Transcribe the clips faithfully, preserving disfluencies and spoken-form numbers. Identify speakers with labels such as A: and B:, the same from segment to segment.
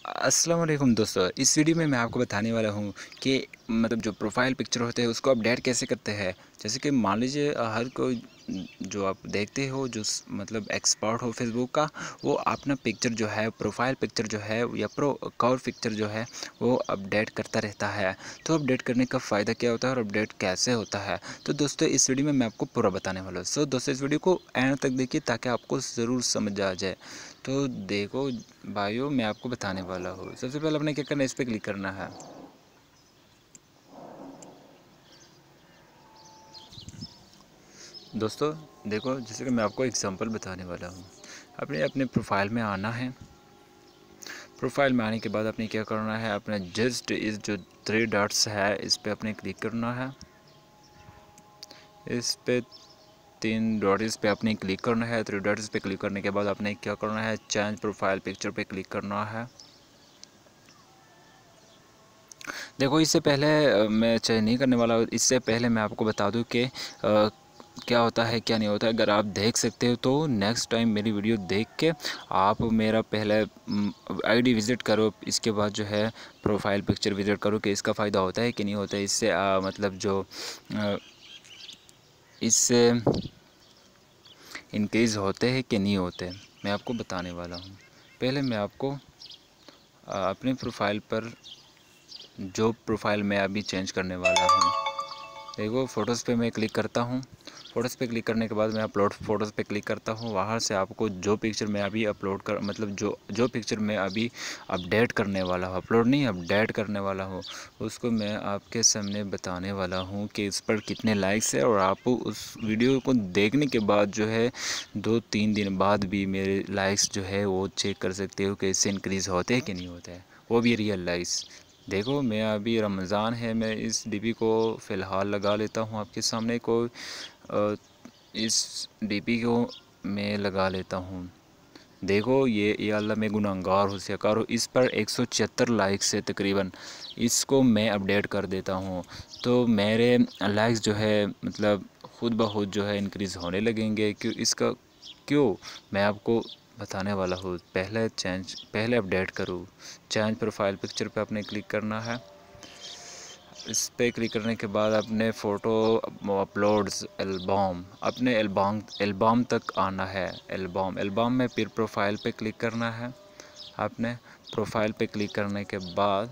A: अस्सलाम वालेकुम दोस्तों, इस वीडियो में मैं आपको बताने वाला हूँ कि मतलब जो प्रोफाइल पिक्चर होते हैं उसको अपडेट कैसे करते हैं। जैसे कि मान लीजिए अ, हर कोई जो आप देखते हो जो स- मतलब एक्सपर्ट हो फेसबुक का, वो अपना पिक्चर जो है प्रोफाइल पिक्चर जो है या प्रो कवर पिक्चर जो है वो अपडेट करता रहता है। तो अपडेट करने का फ़ायदा क्या होता है और अपडेट कैसे होता है, तो दोस्तों इस वीडियो में मैं आपको पूरा बताने वाला हूँ। सो दोस्तों इस वीडियो को एंड तक देखिए ताकि आपको ज़रूर समझ आ जाए। तो देखो भाइयों, मैं आपको बताने वाला हूँ। सबसे पहले आपने क्या करना है, इस पर क्लिक करना है। दोस्तों देखो, जैसे कि मैं आपको एग्जांपल बताने वाला हूँ। आपने अपने प्रोफाइल में आना है। प्रोफाइल में आने के बाद आपने क्या करना है, अपना जस्ट इस जो थ्री डॉट्स है इस पर अपने क्लिक करना है। इस पे तीन डॉट्स पे आपने क्लिक करना है। थ्री डॉट्स पे क्लिक करने के बाद आपने क्या करना है, चेंज प्रोफाइल पिक्चर पे क्लिक करना है। देखो इससे पहले अ, मैं चेंज नहीं करने वाला। इससे पहले मैं आपको बता दूं कि अ, क्या होता है क्या नहीं होता है। अगर आप देख सकते हो तो नेक्स्ट टाइम मेरी वीडियो देख के आप मेरा पहले आईडी विज़िट करो, इसके बाद जो है प्रोफाइल पिक्चर विज़िट करो कि इसका फ़ायदा होता है कि नहीं होता है। इससे आ, मतलब जो आ, इससे इंक्रीज़ होते हैं कि नहीं होते, मैं आपको बताने वाला हूँ। पहले मैं आपको आ, अपने प्रोफाइल पर जो प्रोफाइल मैं अभी चेंज करने वाला हूँ, देखो फ़ोटोज़ पे मैं क्लिक करता हूँ। फ़ोटोज़ पे क्लिक करने के बाद मैं अपलोड फ़ोटोज़ पे क्लिक करता हूँ। वहाँ से आपको जो पिक्चर मैं अभी अपलोड कर मतलब जो जो पिक्चर मैं अभी अपडेट करने वाला हूँ, अपलोड नहीं अपडेट करने वाला हूँ, उसको मैं आपके सामने बताने वाला हूँ कि इस पर कितने लाइक्स है। और आप उस वीडियो को देखने के बाद जो है दो तीन दिन बाद भी मेरे लाइक्स जो है वो चेक कर सकते हो कि इससे इंक्रीज़ होते हैं कि नहीं होते हैं, वो भी रियल लाइक्स। देखो मैं अभी रमज़ान है, मैं इस डीपी को फ़िलहाल लगा लेता हूँ आपके सामने। को अ, इस डीपी को मैं लगा लेता हूँ। देखो ये या अल्लाह मैं गुनहगार हूँ शिकार हूँ। इस पर एक सौ छिहत्तर लाइक्स है तकरीबन। इसको मैं अपडेट कर देता हूँ तो मेरे लाइक्स जो है मतलब ख़ुद ब खुद जो है इंक्रीज़ होने लगेंगे। क्यों इसका क्यों मैं आपको बताने वाला हूँ। पहले चेंज पहले अपडेट करूँ। चेंज प्रोफाइल पिक्चर पे आपने क्लिक करना है। इस पे क्लिक करने के बाद अपने फ़ोटो अपलोड्स एल्बम अपने एल्बम एल्बम तक आना है। एल्बम एल्बम में फिर प्रोफाइल पे क्लिक करना है। आपने प्रोफाइल पे क्लिक करने के बाद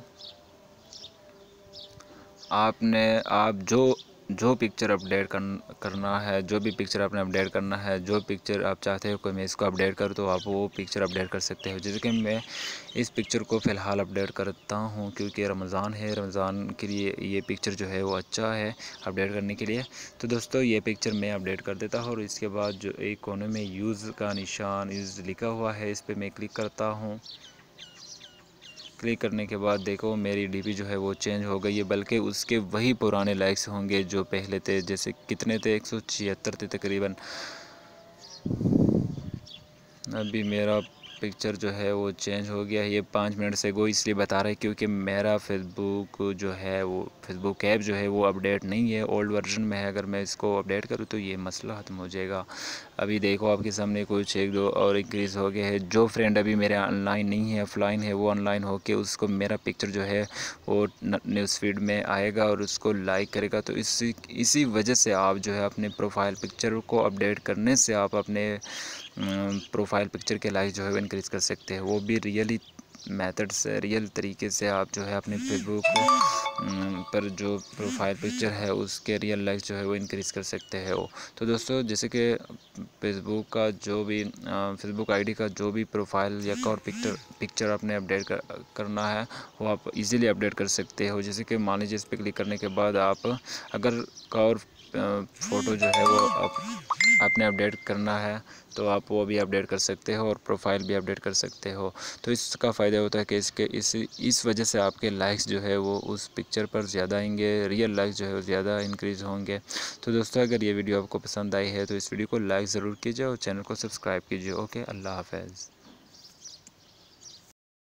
A: आपने आप जो जो पिक्चर अपडेट कर, करना है, जो भी पिक्चर आपने अपडेट करना है, जो पिक्चर आप चाहते हो कि मैं इसको अपडेट करूँ तो आप वो पिक्चर अपडेट कर सकते हो। जैसे कि मैं इस पिक्चर को फ़िलहाल अपडेट करता हूँ क्योंकि रमज़ान है। रमज़ान के लिए ये पिक्चर जो है वो अच्छा है अपडेट करने के लिए। तो दोस्तों ये पिक्चर मैं अपडेट कर देता हूँ और इसके बाद जो एक कोने में यूज़ का निशान यूज़ लिखा हुआ है इस पर मैं क्लिक करता हूँ। क्लिक करने के बाद देखो मेरी डीपी जो है वो चेंज हो गई है, बल्कि उसके वही पुराने लाइक्स होंगे जो पहले थे। जैसे कितने थे, एक सौ छिहत्तर थे तकरीबन। अभी मेरा पिक्चर जो है वो चेंज हो गया है। ये पाँच मिनट से गो इसलिए बता रहा है क्योंकि मेरा फेसबुक जो है वो फेसबुक ऐप जो है वो अपडेट नहीं है, ओल्ड वर्जन में है। अगर मैं इसको अपडेट करूँ तो ये मसला ख़त्म हो जाएगा। अभी देखो आपके सामने कुछ एक दो और इंक्रीज़ हो गया है। जो फ्रेंड अभी मेरे ऑनलाइन नहीं है, ऑफलाइन है, वो ऑनलाइन होके उसको मेरा पिक्चर जो है वो न्यूज़ फीड में आएगा और उसको लाइक करेगा। तो इसी इसी वजह से आप जो है अपने प्रोफाइल पिक्चर को अपडेट करने से आप अपने प्रोफाइल पिक्चर के लाइक जो है वो इंक्रीज़ कर सकते हैं। वो भी रियली मेथड से, रियल तरीके से आप जो है अपने फेसबुक पर जो प्रोफाइल पिक्चर है उसके रियल लाइक जो है वो इंक्रीज़ कर सकते हैं वो। तो दोस्तों जैसे कि फेसबुक का जो भी फेसबुक आईडी का जो भी प्रोफाइल या कवर पिक्चर पिक्चर आपने अपडेट कर, करना है वो आप इजीली अपडेट कर सकते हो। जैसे कि मान लीजिए इस पर क्लिक करने के बाद आप अगर कवर फ़ोटो जो है वो आप आपने अपडेट करना है तो आप वो भी अपडेट कर सकते हो और प्रोफाइल भी अपडेट कर सकते हो। तो इसका फ़ायदा होता है कि इसके इस इस वजह से आपके लाइक्स जो है वो उस पिक्चर पर ज़्यादा आएंगे, रियल लाइक्स जो है वो ज़्यादा इंक्रीज़ होंगे। तो दोस्तों अगर ये वीडियो आपको पसंद आई है तो इस वीडियो को लाइक ज़रूर कीजिए और चैनल को सब्सक्राइब कीजिए। ओके, अल्लाह हाफ़िज़।